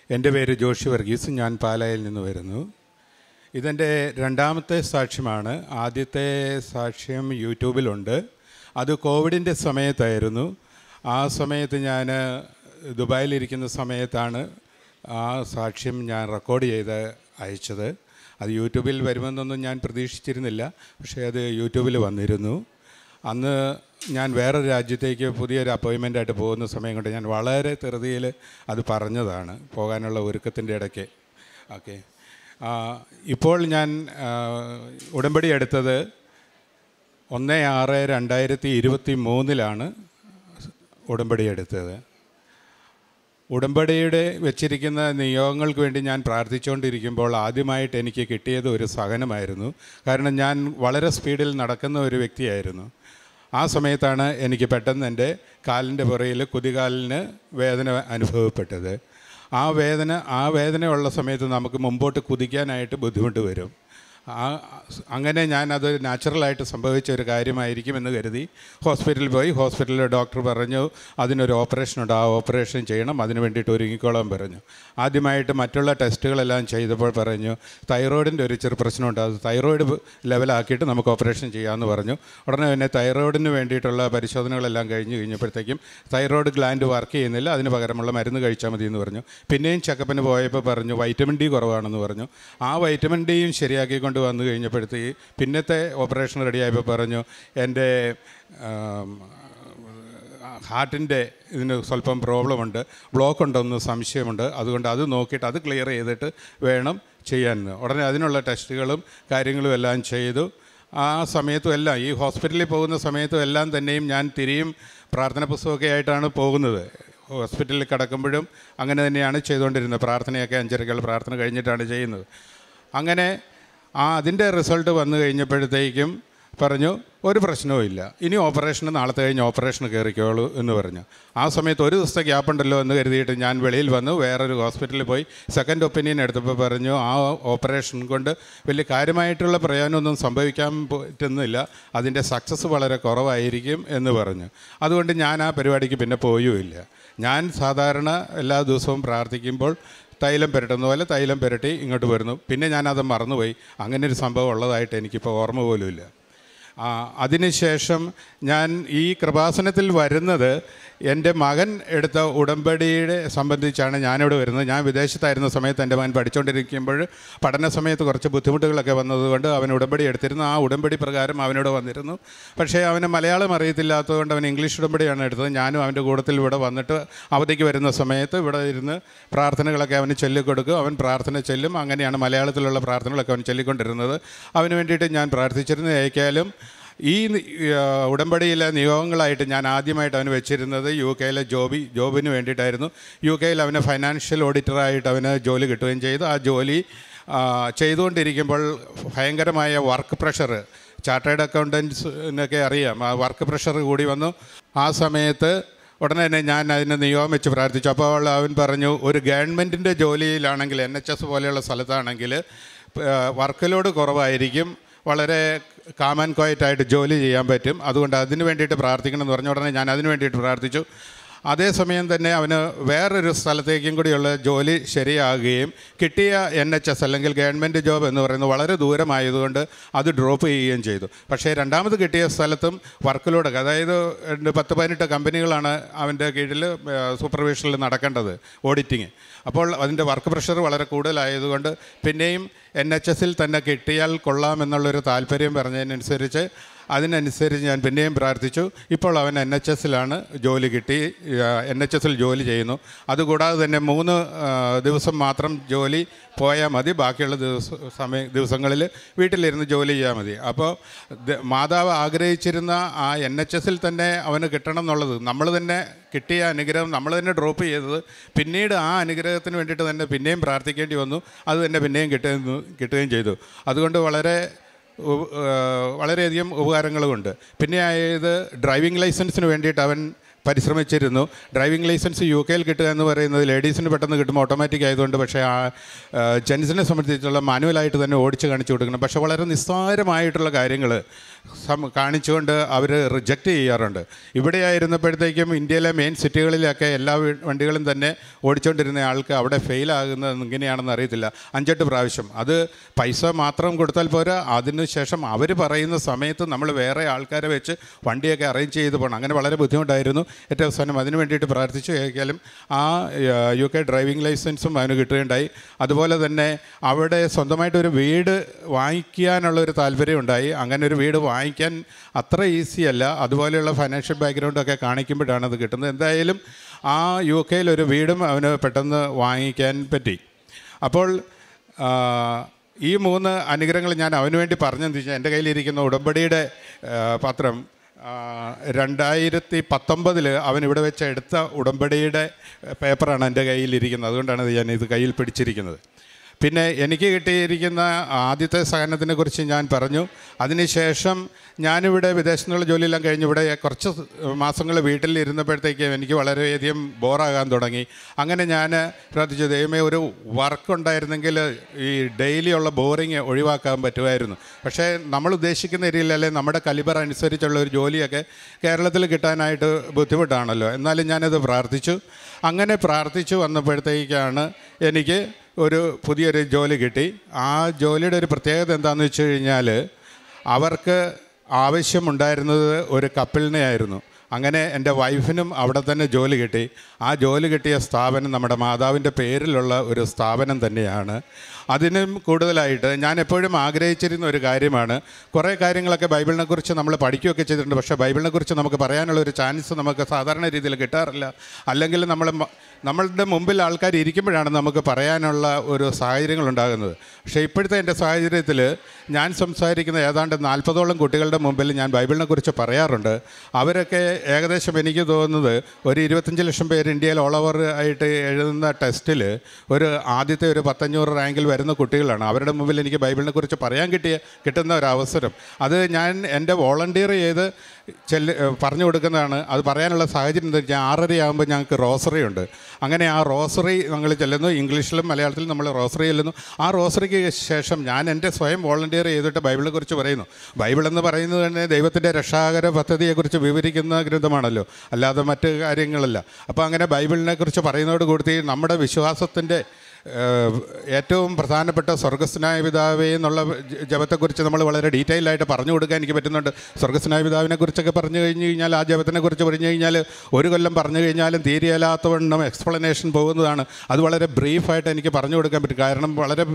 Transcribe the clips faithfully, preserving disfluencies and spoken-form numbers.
എൻ്റെ പേര് ജോഷി വർഗീസ്. ഞാൻ പാലായിൽ നിന്ന് വരുന്നു. ഇതെൻ്റെ രണ്ടാമത്തെ സാക്ഷ്യമാണ്. ആദ്യത്തെ സാക്ഷ്യം യൂട്യൂബിലുണ്ട്. അത് കോവിഡിൻ്റെ സമയത്തായിരുന്നു. ആ സമയത്ത് ഞാൻ ദുബായിലിരിക്കുന്ന സമയത്താണ് ആ സാക്ഷ്യം ഞാൻ റെക്കോർഡ് ചെയ്ത് അയച്ചത്. അത് യൂട്യൂബിൽ വരുമെന്നൊന്നും ഞാൻ പ്രതീക്ഷിച്ചിരുന്നില്ല. പക്ഷേ അത് യൂട്യൂബിൽ വന്നിരുന്നു. അന്ന് ഞാൻ വേറെ രാജ്യത്തേക്ക് പുതിയൊരു അപ്പോയിൻമെൻ്റായിട്ട് പോകുന്ന സമയം കൊണ്ട് ഞാൻ വളരെ ധൃതിയിൽ അത് പറഞ്ഞതാണ്, പോകാനുള്ള ഒരുക്കത്തിൻ്റെ ഇടയ്ക്ക്. ഓക്കെ, ഇപ്പോൾ ഞാൻ ഉടമ്പടി എടുത്തത് ഒന്ന് ആറ് രണ്ടായിരത്തി ഇരുപത്തി മൂന്നിലാണ് ഉടമ്പടി എടുത്തത്. ഉടമ്പടിയുടെ വെച്ചിരിക്കുന്ന നിയോഗങ്ങൾക്ക് വേണ്ടി ഞാൻ പ്രാർത്ഥിച്ചുകൊണ്ടിരിക്കുമ്പോൾ ആദ്യമായിട്ട് എനിക്ക് കിട്ടിയത് ഒരു സഹനമായിരുന്നു. കാരണം ഞാൻ വളരെ സ്പീഡിൽ നടക്കുന്ന ഒരു വ്യക്തിയായിരുന്നു. ആ സമയത്താണ് എനിക്ക് പെട്ടെന്ന് എൻ്റെ കാലിൻ്റെ പുറയിൽ കുതികാലിന് വേദന അനുഭവപ്പെട്ടത്. ആ വേദന ആ വേദനയുള്ള സമയത്ത് നമുക്ക് മുമ്പോട്ട് കുതിക്കാനായിട്ട് ബുദ്ധിമുട്ട് വരും. ആ അങ്ങനെ ഞാനത് നാച്ചുറലായിട്ട് സംഭവിച്ച ഒരു കാര്യമായിരിക്കുമെന്ന് കരുതി ഹോസ്പിറ്റലിൽ പോയി. ഹോസ്പിറ്റലിൽ ഡോക്ടർ പറഞ്ഞു അതിനൊരു ഓപ്പറേഷൻ ഉണ്ട്, ആ ഓപ്പറേഷൻ ചെയ്യണം, അതിന് വേണ്ടിയിട്ട് ഒരുങ്ങിക്കോളാൻ പറഞ്ഞു. ആദ്യമായിട്ട് മറ്റുള്ള ടെസ്റ്റുകളെല്ലാം ചെയ്തപ്പോൾ പറഞ്ഞു തൈറോയിഡിൻ്റെ ഒരു ചെറു പ്രശ്നമുണ്ട്, അത് തൈറോയിഡ് ലെവലാക്കിയിട്ട് നമുക്ക് ഓപ്പറേഷൻ ചെയ്യാമെന്ന് പറഞ്ഞു. ഉടനെ തന്നെ തൈറോയിഡിന് വേണ്ടിയിട്ടുള്ള പരിശോധനകളെല്ലാം കഴിഞ്ഞ് കഴിഞ്ഞപ്പോഴത്തേക്കും തൈറോയിഡ് ഗ്ലാൻഡ് വർക്ക് ചെയ്യുന്നില്ല, അതിന് പകരമുള്ള മരുന്ന് കഴിച്ചാൽ മതി എന്ന് പറഞ്ഞു. പിന്നെയും ചെക്കപ്പിന് പോയപ്പോൾ പറഞ്ഞു വൈറ്റമിൻ ഡി കുറവാണെന്ന് പറഞ്ഞു. ആ വൈറ്റമിൻ ഡിയും ശരിയാക്കിക്കൊണ്ട് വന്നു കഴിഞ്ഞപ്പോഴത്തേക്ക് പിന്നത്തെ ഓപ്പറേഷൻ റെഡിയായപ്പോൾ പറഞ്ഞു എൻ്റെ ഹാർട്ടിൻ്റെ ഇതിന് സ്വല്പം പ്രോബ്ലമുണ്ട്, ബ്ലോക്ക് ഉണ്ടെന്ന് സംശയമുണ്ട്, അതുകൊണ്ട് അത് നോക്കിയിട്ട് അത് ക്ലിയർ ചെയ്തിട്ട് വേണം ചെയ്യാൻ. ഉടനെ അതിനുള്ള ടെസ്റ്റുകളും കാര്യങ്ങളും എല്ലാം ചെയ്തു. ആ സമയത്തും എല്ലാം ഈ ഹോസ്പിറ്റലിൽ പോകുന്ന സമയത്തും എല്ലാം തന്നെയും ഞാൻ തിരിയും പ്രാർത്ഥന പുസ്തകമൊക്കെ ആയിട്ടാണ് പോകുന്നത്. ഹോസ്പിറ്റലിൽ കിടക്കുമ്പോഴും അങ്ങനെ തന്നെയാണ് ചെയ്തുകൊണ്ടിരുന്നത്. പ്രാർത്ഥനയൊക്കെ അഞ്ചരക്കുള്ള പ്രാർത്ഥന കഴിഞ്ഞിട്ടാണ് ചെയ്യുന്നത്. അങ്ങനെ ആ അതിൻ്റെ റിസൾട്ട് വന്നു കഴിഞ്ഞപ്പോഴത്തേക്കും പറഞ്ഞു ഒരു പ്രശ്നവും ഇല്ല, ഇനി ഓപ്പറേഷന് നാളത്തെ കഴിഞ്ഞ് ഓപ്പറേഷന് കയറിക്കോളൂ എന്ന് പറഞ്ഞു. ആ സമയത്ത് ഒരു ദിവസത്തെ ഗ്യാപ്പുണ്ടല്ലോ എന്ന് കരുതിയിട്ട് ഞാൻ വെളിയിൽ വന്നു, വേറൊരു ഹോസ്പിറ്റലിൽ പോയി സെക്കൻഡ് ഒപ്പീനിയൻ എടുത്തപ്പോൾ പറഞ്ഞു ആ ഓപ്പറേഷൻ കൊണ്ട് വലിയ കാര്യമായിട്ടുള്ള പ്രയോജനമൊന്നും സംഭവിക്കാൻ പറ്റുന്നില്ല, അതിൻ്റെ സക്സസ് വളരെ കുറവായിരിക്കും എന്ന് പറഞ്ഞു. അതുകൊണ്ട് ഞാൻ ആ പരിപാടിക്ക് പിന്നെ പോയുമില്ല. ഞാൻ സാധാരണ എല്ലാ ദിവസവും പ്രാർത്ഥിക്കുമ്പോൾ തൈലം പുരട്ടുന്ന പോലെ തൈലം പുരട്ടി ഇങ്ങോട്ട് വരുന്നു. പിന്നെ ഞാനത് മറന്നുപോയി. അങ്ങനെ ഒരു സംഭവം ഉള്ളതായിട്ട് എനിക്കിപ്പോൾ ഓർമ്മ പോലുമില്ല. അതിനുശേഷം ഞാൻ ഈ കൃപാസനത്തിൽ വരുന്നത് എൻ്റെ മകൻ എടുത്ത ഉടമ്പടിയുടെ സംബന്ധിച്ചാണ് ഞാനിവിടെ വരുന്നത്. ഞാൻ വിദേശത്തായിരുന്ന സമയത്ത് എൻ്റെ മകൻ പഠിച്ചുകൊണ്ടിരിക്കുമ്പോൾ പഠന സമയത്ത് കുറച്ച് ബുദ്ധിമുട്ടുകളൊക്കെ വന്നതുകൊണ്ട് അവൻ ഉടമ്പടി എടുത്തിരുന്നു. ആ ഉടമ്പടി പ്രകാരം അവനോട് വന്നിരുന്നു. പക്ഷേ അവന് മലയാളം അറിയത്തില്ലാത്തതുകൊണ്ട് അവൻ ഇംഗ്ലീഷ് ഉടമ്പടിയാണ് എടുത്തത്. ഞാനും അവൻ്റെ കൂട്ടത്തിൽ ഇവിടെ വന്നിട്ട് അവധിക്ക് വരുന്ന സമയത്ത് ഇവിടെ ഇരുന്ന് പ്രാർത്ഥനകളൊക്കെ അവന് ചൊല്ലിക്കൊടുക്കും. അവൻ പ്രാർത്ഥന ചൊല്ലും. അങ്ങനെയാണ് മലയാളത്തിലുള്ള പ്രാർത്ഥനകളൊക്കെ അവൻ ചൊല്ലിക്കൊണ്ടിരുന്നത്. അവന് വേണ്ടിയിട്ട് ഞാൻ പ്രാർത്ഥിച്ചിരുന്നു. ഏക്കാലും ഈ ഉടമ്പടിയിലെ നിയോഗങ്ങളായിട്ട് ഞാൻ ആദ്യമായിട്ട് അവന് വെച്ചിരുന്നത് യു കെയിലെ ജോബി ജോബിന് വേണ്ടിയിട്ടായിരുന്നു. യു കെയിൽ അവന് ഫൈനാൻഷ്യൽ ഓഡിറ്ററായിട്ട് അവന് ജോലി കിട്ടുകയും ചെയ്തു. ആ ജോലി ചെയ്തുകൊണ്ടിരിക്കുമ്പോൾ ഭയങ്കരമായ വർക്ക് പ്രഷർ, ചാർട്ടേഡ് അക്കൗണ്ടൻസിനൊക്കെ അറിയാം, ആ വർക്ക് പ്രഷർ കൂടി വന്നു. ആ സമയത്ത് ഉടനെ തന്നെ ഞാൻ അതിന് നിയോഗം വെച്ച് പ്രാർത്ഥിച്ചു. അപ്പോൾ അവൻ പറഞ്ഞു ഒരു ഗവൺമെൻറ്റിൻ്റെ ജോലിയിലാണെങ്കിൽ എൻ എച്ച് എസ് പോലെയുള്ള സ്ഥലത്താണെങ്കിൽ വർക്ക് ലോഡ് കുറവായിരിക്കും, വളരെ കാം ആൻഡ് ക്വയറ്റായിട്ട് ജോലി ചെയ്യാൻ പറ്റും, അതുകൊണ്ട് അതിന് വേണ്ടിയിട്ട് പ്രാർത്ഥിക്കണം എന്ന് പറഞ്ഞ ഉടനെ ഞാൻ അതിന് വേണ്ടിയിട്ട് പ്രാർത്ഥിച്ചു. അതേസമയം തന്നെ അവന് വേറൊരു സ്ഥലത്തേക്കും കൂടിയുള്ള ജോലി ശരിയാകുകയും കിട്ടിയ എൻ എച്ച് എസ് അല്ലെങ്കിൽ ഗവൺമെൻറ് ജോബ് എന്ന് പറയുന്നത് വളരെ ദൂരമായതുകൊണ്ട് അത് ഡ്രോപ്പ് ചെയ്യുകയും ചെയ്തു. പക്ഷേ രണ്ടാമത് കിട്ടിയ സ്ഥലത്തും വർക്കിലൂടെ, അതായത് പത്ത് പതിനെട്ട് കമ്പനികളാണ് അവൻ്റെ കീഴിൽ സൂപ്പർവിഷനിൽ നടക്കേണ്ടത്, ഓഡിറ്റിങ്. അപ്പോൾ അതിൻ്റെ വർക്ക് പ്രഷർ വളരെ കൂടുതലായതുകൊണ്ട് പിന്നെയും എൻ എച്ച് എസിൽ തന്നെ കിട്ടിയാൽ കൊള്ളാമെന്നുള്ളൊരു താല്പര്യം പറഞ്ഞതിനനുസരിച്ച് അതിനനുസരിച്ച് ഞാൻ പിന്നെയും പ്രാർത്ഥിച്ചു. ഇപ്പോൾ അവൻ എൻ എച്ച് എസിലാണ് ജോലി കിട്ടി, എൻ എച്ച് എസിൽ ജോലി ചെയ്യുന്നു. അതുകൂടാതെ തന്നെ മൂന്ന് ദിവസം മാത്രം ജോലി പോയാൽ മതി, ബാക്കിയുള്ള ദിവസ സമയ ദിവസങ്ങളിൽ വീട്ടിലിരുന്ന് ജോലി ചെയ്യാൽ മതി. അപ്പോൾ മാതാവ് ആഗ്രഹിച്ചിരുന്ന ആ എൻ എച്ച് എസിൽ തന്നെ അവന് കിട്ടണം എന്നുള്ളത്, നമ്മൾ തന്നെ കിട്ടിയ അനുഗ്രഹം നമ്മൾ തന്നെ ഡ്രോപ്പ് ചെയ്തത്, പിന്നീട് ആ അനുഗ്രഹത്തിന് വേണ്ടിയിട്ട് തന്നെ പിന്നെയും പ്രാർത്ഥിക്കേണ്ടി വന്നു. അത് തന്നെ പിന്നെയും കിട്ടുന്നു കിട്ടുകയും ചെയ്തു. അതുകൊണ്ട് വളരെ വളരെയധികം ഉപകാരങ്ങളുമുണ്ട്. പിന്നെ ആയത് ഡ്രൈവിംഗ് ലൈസൻസിന് വേണ്ടിയിട്ട് അവൻ പരിശ്രമിച്ചിരുന്നു. ഡ്രൈവിംഗ് ലൈസൻസ് യു കെയിൽ കിട്ടുക എന്ന് പറയുന്നത് ലേഡീസിന് പെട്ടെന്ന് കിട്ടുമ്പോൾ ഓട്ടോമാറ്റിക് ആയതുകൊണ്ട്, പക്ഷേ ആ ജെൻസിനെ സംബന്ധിച്ചുള്ള മാനുവലായിട്ട് തന്നെ ഓടിച്ച് കാണിച്ചു കൊടുക്കണം. പക്ഷേ വളരെ നിസ്സാരമായിട്ടുള്ള കാര്യങ്ങൾ സം കാണിച്ചുകൊണ്ട് അവർ റിജക്റ്റ് ചെയ്യാറുണ്ട്. ഇവിടെ ആയിരുന്നപ്പോഴത്തേക്കും ഇന്ത്യയിലെ മെയിൻ സിറ്റികളിലൊക്കെ എല്ലാ വണ്ടികളും തന്നെ ഓടിച്ചുകൊണ്ടിരുന്ന ആൾക്ക് അവിടെ ഫെയിലാകുന്നത് ഇങ്ങനെയാണെന്ന് അറിയത്തില്ല, അഞ്ചെട്ട് പ്രാവശ്യം. അത് പൈസ മാത്രം കൊടുത്താൽ പോരാ, അതിന് ശേഷം അവർ പറയുന്ന സമയത്ത് നമ്മൾ വേറെ ആൾക്കാരെ വെച്ച് വണ്ടിയൊക്കെ അറേഞ്ച് ചെയ്ത് പോകണം. അങ്ങനെ വളരെ ബുദ്ധിമുട്ടായിരുന്നു. ഏറ്റവും അവസാനം അതിന് വേണ്ടിയിട്ട് പ്രാർത്ഥിച്ചു. ഏതായാലും ആ യു കെ ഡ്രൈവിംഗ് ലൈസൻസും അവന് കിട്ടുകയുണ്ടായി. അതുപോലെ തന്നെ അവിടെ സ്വന്തമായിട്ടൊരു വീട് വാങ്ങിക്കാനുള്ളൊരു താല്പര്യം ഉണ്ടായി. അങ്ങനെ ഒരു വീട് വാങ്ങിക്കാൻ അത്ര ഈസിയല്ല. അതുപോലെയുള്ള ഫൈനാൻഷ്യൽ ബാക്ക്ഗ്രൗണ്ടൊക്കെ കാണിക്കുമ്പോഴാണ് അത് കിട്ടുന്നത്. എന്തായാലും ആ യു കെയിൽ ഒരു വീടും അവന് പെട്ടെന്ന് വാങ്ങിക്കാൻ പറ്റി. അപ്പോൾ ഈ മൂന്ന് അനുഗ്രഹങ്ങൾ ഞാൻ അവന് വേണ്ടി പറഞ്ഞെന്ന് വെച്ചാൽ, എൻ്റെ കയ്യിലിരിക്കുന്ന ഉടമ്പടിയുടെ പത്രം രണ്ടായിരത്തി പത്തൊമ്പതിൽ അവൻ ഇവിടെ വെച്ച് എടുത്ത ഉടമ്പടിയുടെ പേപ്പറാണ് എൻ്റെ കയ്യിലിരിക്കുന്നത്. അതുകൊണ്ടാണ് ഞാൻ ഇത് കയ്യിൽ പിടിച്ചിരിക്കുന്നത്. പിന്നെ എനിക്ക് കിട്ടിയിരിക്കുന്ന ആദ്യത്തെ സഹനത്തിനെ കുറിച്ച് ഞാൻ പറഞ്ഞു. അതിനുശേഷം ഞാനിവിടെ വിദേശത്തു നിന്നുള്ള ജോലിയെല്ലാം കഴിഞ്ഞ് ഇവിടെ കുറച്ച് മാസങ്ങൾ വീട്ടിൽ ഇരുന്നപ്പോഴത്തേക്ക് എനിക്ക് വളരെയധികം ബോറാകാൻ തുടങ്ങി. അങ്ങനെ ഞാൻ പ്രാർത്ഥിച്ചു, ദൈവമേ ഒരു വർക്ക് ഉണ്ടായിരുന്നെങ്കിൽ ഈ ഡെയിലി ഉള്ള ബോറിങ് ഒഴിവാക്കാൻ പറ്റുമായിരുന്നു. പക്ഷേ നമ്മൾ ഉദ്ദേശിക്കുന്ന രീതിയിലല്ലേ നമ്മുടെ കലിബർ അനുസരിച്ചുള്ള ഒരു ജോലിയൊക്കെ കേരളത്തിൽ കിട്ടാനായിട്ട് ബുദ്ധിമുട്ടാണല്ലോ. എന്നാലും ഞാനത് പ്രാർത്ഥിച്ചു. അങ്ങനെ പ്രാർത്ഥിച്ചു വന്നപ്പോഴത്തേക്കാണ് എനിക്ക് ഒരു പുതിയൊരു ജോലി കിട്ടി. ആ ജോലിയുടെ ഒരു പ്രത്യേകത എന്താണെന്ന് വെച്ച് കഴിഞ്ഞാൽ, അവർക്ക് ആവശ്യമുണ്ടായിരുന്നത് ഒരു കപ്പിളിനെ ആയിരുന്നു. അങ്ങനെ എൻ്റെ വൈഫിനും അവിടെ തന്നെ ജോലി കിട്ടി. ആ ജോലി കിട്ടിയ സ്ഥാപനം നമ്മുടെ മാതാവിൻ്റെ പേരിലുള്ള ഒരു സ്ഥാപനം തന്നെയാണ്. അതിനും കൂടുതലായിട്ട് ഞാൻ എപ്പോഴും ആഗ്രഹിച്ചിരുന്ന ഒരു കാര്യമാണ്. കുറേ കാര്യങ്ങളൊക്കെ ബൈബിളിനെ കുറിച്ച് നമ്മൾ പഠിക്കുകയൊക്കെ ചെയ്തിട്ടുണ്ട്. പക്ഷേ ബൈബിളിനെ കുറിച്ച് നമുക്ക് പറയാനുള്ള ഒരു ചാൻസ് നമുക്ക് സാധാരണ രീതിയിൽ കിട്ടാറില്ല. അല്ലെങ്കിൽ നമ്മൾ നമ്മളുടെ മുമ്പിൽ ആൾക്കാർ ഇരിക്കുമ്പോഴാണ് നമുക്ക് പറയാനുള്ള ഒരു സാഹചര്യങ്ങളുണ്ടാകുന്നത്. പക്ഷേ ഇപ്പോഴത്തെ എൻ്റെ സാഹചര്യത്തിൽ ഞാൻ സംസാരിക്കുന്ന ഏതാണ്ട് നാൽപ്പതോളം കുട്ടികളുടെ മുമ്പിൽ ഞാൻ ബൈബിളിനെ കുറിച്ച് പറയാറുണ്ട്. അവരൊക്കെ ഏകദേശം എനിക്ക് തോന്നുന്നത് ഒരു ഇരുപത്തഞ്ച് ലക്ഷം പേര് ഇന്ത്യയിൽ ഓൾ ഓവർ ആയിട്ട് എഴുതുന്ന ടെസ്റ്റിൽ ഒരു ആദ്യത്തെ ഒരു പത്തഞ്ഞൂറ് റാങ്കിൽ വരുന്ന കുട്ടികളാണ്. അവരുടെ മുമ്പിൽ എനിക്ക് ബൈബിളിനെ കുറിച്ച് പറയാൻ കിട്ടിയ കിട്ടുന്ന ഒരു അവസരം, അത് ഞാൻ എൻ്റെ വോളണ്ടിയർ ചെയ്ത് ചെല്ല് പറഞ്ഞു കൊടുക്കുന്നതാണ്. അത് പറയാനുള്ള സാഹചര്യം എന്താ വെച്ചാൽ, ആറര ആകുമ്പോൾ ഞങ്ങൾക്ക് റോസറി ഉണ്ട്. അങ്ങനെ ആ റോസറി ഞങ്ങൾ ചെല്ലുന്നു. ഇംഗ്ലീഷിലും മലയാളത്തിലും നമ്മൾ റോസറി ചെല്ലുന്നു. ആ റോസറിക്ക് ശേഷം ഞാൻ എൻ്റെ സ്വയം വോളണ്ടിയർ ചെയ്തിട്ട് ബൈബിളിനെ കുറിച്ച് പറയുന്നു. ബൈബിൾ എന്ന് പറയുന്നത് തന്നെ ദൈവത്തിൻ്റെ രക്ഷാകര പദ്ധതിയെക്കുറിച്ച് വിവരിക്കുന്ന ഗ്രന്ഥമാണല്ലോ, അല്ലാതെ മറ്റ് കാര്യങ്ങളല്ല. അപ്പോൾ അങ്ങനെ ബൈബിളിനെ കുറിച്ച് പറയുന്നതോട് കൂടി നമ്മുടെ വിശ്വാസത്തിൻ്റെ ഏറ്റവും പ്രധാനപ്പെട്ട സ്വർഗസ്നായ പിതാവേ എന്നുള്ള ജപത്തെക്കുറിച്ച് നമ്മൾ വളരെ ഡീറ്റെയിൽ ആയിട്ട് പറഞ്ഞു കൊടുക്കാൻ എനിക്ക് പറ്റുന്നുണ്ട്. സ്വർഗസ്നായ പിതാവിനെ കുറിച്ചൊക്കെ പറഞ്ഞു കഴിഞ്ഞ് കഴിഞ്ഞാൽ, ആ ജപത്തിനെ കുറിച്ച് പറഞ്ഞു കഴിഞ്ഞാൽ ഒരു കൊല്ലം പറഞ്ഞു കഴിഞ്ഞാലും തീരെയല്ലാത്തവണ്ണം എക്സ്പ്ലനേഷൻ പോകുന്നതാണ്. അത് വളരെ ബ്രീഫായിട്ട് എനിക്ക് പറഞ്ഞു കൊടുക്കാൻ പറ്റും. കാരണം വളരെ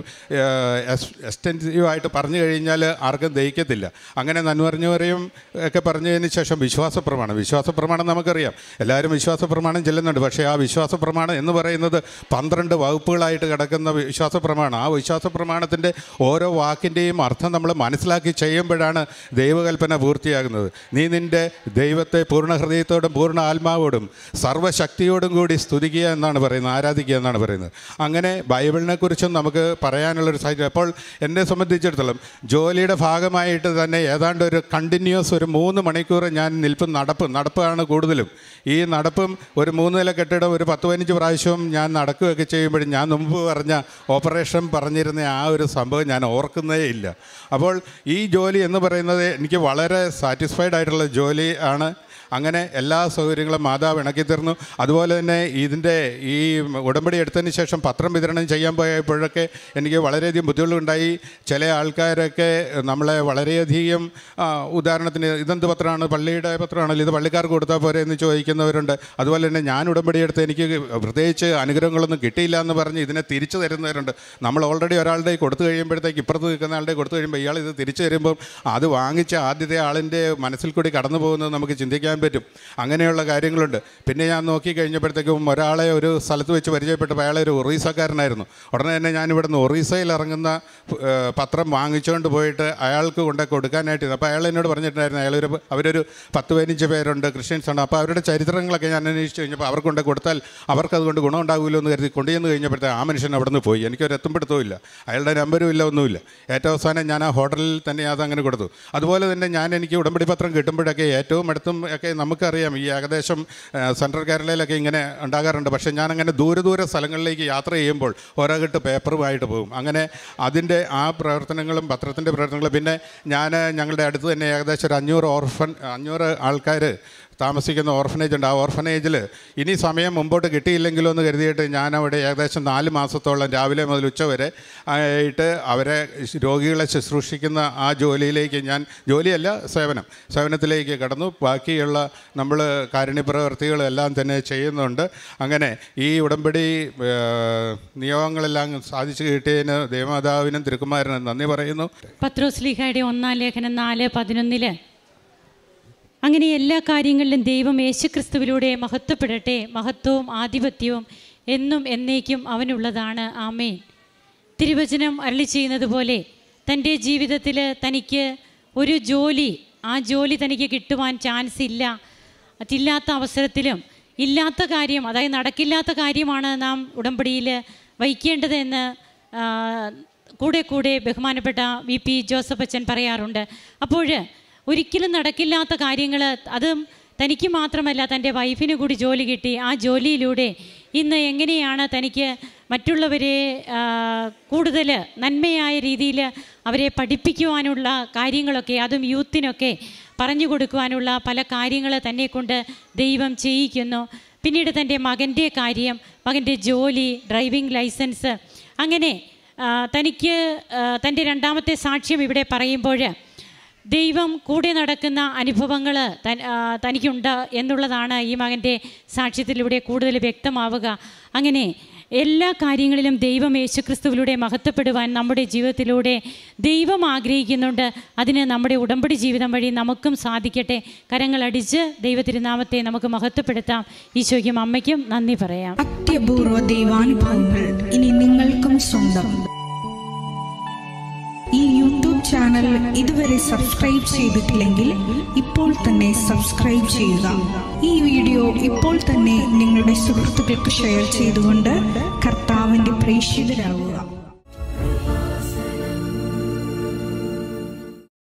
എക്സ്റ്റെൻസീവായിട്ട് പറഞ്ഞു കഴിഞ്ഞാൽ ആർക്കും ദഹിക്കത്തില്ല. അങ്ങനെ നന്മറിഞ്ഞവരെയും ഒക്കെ പറഞ്ഞതിന് ശേഷം വിശ്വാസപ്രമാണം വിശ്വാസപ്രമാണം നമുക്കറിയാം, എല്ലാവരും വിശ്വാസപ്രമാണം ചെല്ലുന്നുണ്ട്. പക്ഷേ ആ വിശ്വാസപ്രമാണം എന്ന് പറയുന്നത് പന്ത്രണ്ട് വകുപ്പുകളായി കിടക്കുന്ന വിശ്വാസ പ്രമാണം. ആ വിശ്വാസ പ്രമാണത്തിൻ്റെ ഓരോ വാക്കിൻ്റെയും അർത്ഥം നമ്മൾ മനസ്സിലാക്കി ചെയ്യുമ്പോഴാണ് ദൈവകൽപ്പന പൂർത്തിയാകുന്നത്. നീ നിൻ്റെ ദൈവത്തെ പൂർണ്ണ ഹൃദയത്തോടും പൂർണ്ണ ആത്മാവോടും സർവ്വശക്തിയോടും കൂടി സ്തുതിക്കുക എന്നാണ് പറയുന്നത്, ആരാധിക്കുക എന്നാണ് പറയുന്നത്. അങ്ങനെ ബൈബിളിനെ കുറിച്ചും നമുക്ക് പറയാനുള്ളൊരു സാഹചര്യം. അപ്പോൾ എന്നെ സംബന്ധിച്ചിടത്തോളം ജോലിയുടെ ഭാഗമായിട്ട് തന്നെ ഏതാണ്ട് ഒരു കണ്ടിന്യൂസ് ഒരു മൂന്ന് മണിക്കൂർ ഞാൻ നിൽപ്പും നടപ്പും നടപ്പാണ് കൂടുതലും. ഈ നടപ്പും ഒരു മൂന്ന് നില കെട്ടിടം ഒരു പത്ത് പതിനഞ്ച് പ്രാവശ്യവും ഞാൻ നടക്കുകയൊക്കെ ചെയ്യുമ്പോഴും ഞാൻ മുമ്പ് പറഞ്ഞ ഓപ്പറേഷൻ പറഞ്ഞിരുന്ന ആ ഒരു സംഭവം ഞാൻ ഓർക്കുന്നേ ഇല്ല. അപ്പോൾ ഈ ജോലി എന്ന് പറയുന്നത് എനിക്ക് വളരെ സാറ്റിസ്ഫൈഡ് ആയിട്ടുള്ള ജോലി ആണ്. അങ്ങനെ എല്ലാ സൗകര്യങ്ങളും മാതാവ് ഇണക്കി തരുന്നു. അതുപോലെ തന്നെ ഇതിൻ്റെ ഈ ഉടമ്പടി എടുത്തതിന് ശേഷം പത്രം വിതരണം ചെയ്യാൻ പോയപ്പോഴൊക്കെ എനിക്ക് വളരെയധികം ബുദ്ധിമുട്ടുണ്ടായി. ചില ആൾക്കാരൊക്കെ നമ്മളെ വളരെയധികം ഉദാഹരണത്തിന് ഇതെന്ത് പത്രമാണ്, പള്ളിയുടെ പത്രമാണല്ലോ, ഇത് പള്ളിക്കാർക്ക് കൊടുത്താൽ പോരെ എന്ന് ചോദിക്കുന്നവരുണ്ട്. അതുപോലെ തന്നെ ഞാൻ ഉടമ്പടി എടുത്ത് എനിക്ക് പ്രത്യേകിച്ച് അനുഗ്രഹങ്ങളൊന്നും കിട്ടിയില്ല എന്ന് പറഞ്ഞ് ഇതിനെ തിരിച്ചു തരുന്നവരുണ്ട്. നമ്മൾ ഓൾറെഡി ഒരാളുടെ കൊടുത്തു കഴിയുമ്പോഴത്തേക്ക് ഇപ്പുറത്ത് നിൽക്കുന്ന ആളുടെ കൊടുത്തു കഴിയുമ്പോൾ ഇയാൾ ഇത് തിരിച്ചു തരുമ്പം അത് വാങ്ങിച്ച ആദ്യത്തെ ആളിൻ്റെ മനസ്സിൽ കൂടി കടന്നു പോകുന്നത് നമുക്ക് ചിന്തിക്കാൻ പറ്റും. അങ്ങനെയുള്ള കാര്യങ്ങളുണ്ട്. പിന്നെ ഞാൻ നോക്കി കഴിഞ്ഞപ്പോഴത്തേക്കും ഒരാളെ ഒരു സ്ഥലത്ത് വെച്ച് പരിചയപ്പെട്ടപ്പോൾ അയാളെ ഒരു ഒറീസക്കാരനായിരുന്നു. ഉടനെ തന്നെ ഞാനിവിടുന്ന് ഒറീസയിൽ ഇറങ്ങുന്ന പത്രം വാങ്ങിച്ചുകൊണ്ട് പോയിട്ട് അയാൾക്ക് കൊണ്ടു കൊടുക്കാനായിട്ട്. അപ്പോൾ അയാൾ എന്നോട് പറഞ്ഞിട്ടുണ്ടായിരുന്നു, അയാളൊരു അവരൊരു പത്ത് പതിനഞ്ച് പേരുണ്ട്, ക്രിസ്ത്യൻസാണ്. അപ്പോൾ അവരുടെ ചരിത്രങ്ങളൊക്കെ ഞാൻ അന്വേഷിച്ച് കഴിഞ്ഞപ്പോൾ അവർക്ക് കൊണ്ട് കൊടുത്താൽ അവർക്കതുകൊണ്ട് ഗുണം ഉണ്ടാകുമല്ലോ എന്ന് കരുതി കൊണ്ടുചെന്ന് കഴിഞ്ഞപ്പോഴത്തെ ആ മനുഷ്യൻ അവിടെ നിന്ന് പോയി. എനിക്കൊരു എത്തുംപിടുത്തവും ഇല്ല, അയാളുടെ നമ്പരും ഇല്ല, ഒന്നുമില്ല. ഏറ്റവും അവസാനം ഞാൻ ആ ഹോട്ടലിൽ തന്നെ അതങ്ങനെ കൊടുത്തു. അതുപോലെ തന്നെ ഞാൻ എനിക്ക് ഉടമ്പടി പത്രം കിട്ടുമ്പോഴൊക്കെ ഏറ്റവും അടുത്തും ഒക്കെ നമുക്കറിയാം ഈ ഏകദേശം സെൻട്രൽ കേരളയിലൊക്കെ ഇങ്ങനെ ഉണ്ടാകാറുണ്ട്. പക്ഷേ ഞാനങ്ങനെ ദൂരെ ദൂരെ സ്ഥലങ്ങളിലേക്ക് യാത്ര ചെയ്യുമ്പോൾ ഓരോ കെട്ട് പേപ്പറുമായിട്ട് പോകും. അങ്ങനെ അതിൻ്റെ ആ പ്രവർത്തനങ്ങളും പത്രത്തിൻ്റെ പ്രവർത്തനങ്ങളും, പിന്നെ ഞാൻ ഞങ്ങളുടെ അടുത്ത് തന്നെ ഏകദേശം ഒരു അഞ്ഞൂറ് ഓർഫൻ അഞ്ഞൂറ് ആൾക്കാർ താമസിക്കുന്ന ഓർഫനേജ് ഉണ്ട്. ആ ഓർഫനേജിൽ ഇനി സമയം മുമ്പോട്ട് കിട്ടിയില്ലെങ്കിലോ എന്ന് കരുതിയിട്ട് ഞാനവിടെ ഏകദേശം നാല് മാസത്തോളം രാവിലെ മുതൽ ഉച്ച വരെ ആയിട്ട് അവരെ രോഗികളെ ശുശ്രൂഷിക്കുന്ന ആ ജോലിയിലേക്ക് ഞാൻ, ജോലിയല്ല സേവനം, സേവനത്തിലേക്ക് കടന്നു. ബാക്കിയുള്ള നമ്മൾ കാരുണ്യപ്രവർത്തികളെല്ലാം തന്നെ ചെയ്യുന്നുണ്ട്. അങ്ങനെ ഈ ഉടമ്പടി നിയോഗങ്ങളെല്ലാം സാധിച്ചു കിട്ടിയതിന് ദേവമാതാവിനും തിരുക്കുമാരനും നന്ദി പറയുന്നു. പത്രോസ് ശ്ലീഹായുടെ ഒന്നാം ലേഖനം നാല് പതിനൊന്നില് അങ്ങനെ എല്ലാ കാര്യങ്ങളിലും ദൈവം യേശുക്രിസ്തുവിലൂടെ മഹത്വപ്പെടട്ടെ, മഹത്വവും ആധിപത്യവും എന്നും എന്നേക്കും അവനുള്ളതാണ്. ആമേൻ. തിരുവചനം അരുളി ചെയ്യുന്നത് പോലെ തൻ്റെ ജീവിതത്തിൽ തനിക്ക് ഒരു ജോലി, ആ ജോലി തനിക്ക് കിട്ടുവാൻ ചാൻസ് ഇല്ല, അതില്ലാത്ത അവസരത്തിലും ഇല്ലാത്ത കാര്യം, അതായത് നടക്കില്ലാത്ത കാര്യമാണ് നാം ഉടമ്പടിയിൽ വഹിക്കേണ്ടതെന്ന് കൂടെ കൂടെ ബഹുമാനപ്പെട്ട വി പി ജോസഫ് അച്ഛൻ പറയാറുണ്ട്. അപ്പോൾ ഒരിക്കലും നടക്കില്ലാത്ത കാര്യങ്ങൾ, അതും തനിക്ക് മാത്രമല്ല തൻ്റെ വൈഫിന് കൂടി ജോലി കിട്ടി. ആ ജോലിയിലൂടെ ഇന്ന് എങ്ങനെയാണ് തനിക്ക് മറ്റുള്ളവരെ കൂടുതൽ നന്മയായ രീതിയിൽ അവരെ പഠിപ്പിക്കുവാനുള്ള കാര്യങ്ങളൊക്കെ, അതും യൂത്തിനൊക്കെ പറഞ്ഞു കൊടുക്കുവാനുള്ള പല കാര്യങ്ങൾ തന്നെ കൊണ്ട് ദൈവം ചെയ്യിക്കുന്നു. പിന്നീട് തൻ്റെ മകൻ്റെ കാര്യം, മകൻ്റെ ജോലി, ഡ്രൈവിംഗ് ലൈസൻസ്, അങ്ങനെ തനിക്ക് തൻ്റെ രണ്ടാമത്തെ സാക്ഷ്യം ഇവിടെ പറയുമ്പോൾ ദൈവം കൂടെ നടക്കുന്ന അനുഭവങ്ങൾ തനിക്കുണ്ട് എന്നുള്ളതാണ് ഈ മകൻ്റെ സാക്ഷ്യത്തിലൂടെ കൂടുതൽ വ്യക്തമാവുക. അങ്ങനെ എല്ലാ കാര്യങ്ങളിലും ദൈവം യേശുക്രിസ്തുവിലൂടെ മഹത്വപ്പെടുവാൻ നമ്മുടെ ജീവിതത്തിലൂടെ ദൈവം ആഗ്രഹിക്കുന്നുണ്ട്. അതിന് നമ്മുടെ ഉടമ്പടി ജീവിതം വഴി നമുക്കും സാധിക്കട്ടെ. കരങ്ങളടിച്ച് ദൈവത്തിരുനാമത്തെ നമുക്ക് മഹത്വപ്പെടുത്താം. ഈശോയ്ക്കും അമ്മയ്ക്കും നന്ദി പറയാം. അത്യപൂർവ ദൈവാനുഭവങ്ങൾ ഇനി നിങ്ങൾക്കും സ്വന്തം. ഈ യൂട്യൂബ് ചാനൽ ഇതുവരെ സബ്സ്ക്രൈബ് ചെയ്തിട്ടില്ലെങ്കിൽ ഇപ്പോൾ തന്നെ സബ്സ്ക്രൈബ് ചെയ്യുക. ഈ വീഡിയോ ഇപ്പോൾ തന്നെ നിങ്ങളുടെ സുഹൃത്തുക്കൾക്ക് ഷെയർ ചെയ്തുകൊണ്ട് കർത്താവിൻ്റെ പ്രേക്ഷിതരാകുക.